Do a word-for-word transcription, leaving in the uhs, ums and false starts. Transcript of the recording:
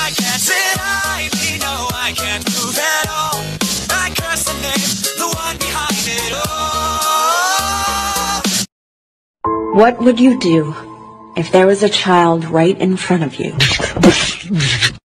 I can't sit, I me, no, I can't move at all. I curse the name, the one behind it all. What would you do if there was a child right in front of you?